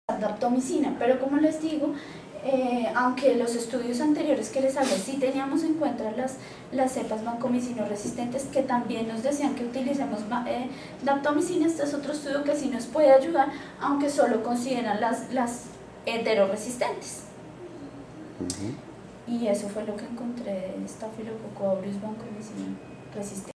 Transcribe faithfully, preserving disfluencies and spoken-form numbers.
daptomicina, pero como les digo, eh, aunque los estudios anteriores que les hablé sí teníamos en cuenta las, las cepas vancomicino resistentes que también nos decían que utilicemos eh, daptomicina, este es otro estudio que sí nos puede ayudar, aunque solo consideran las, las heteroresistentes. Uh-huh. Y eso fue lo que encontré de Staphylococcus aureus vancomicino resistente.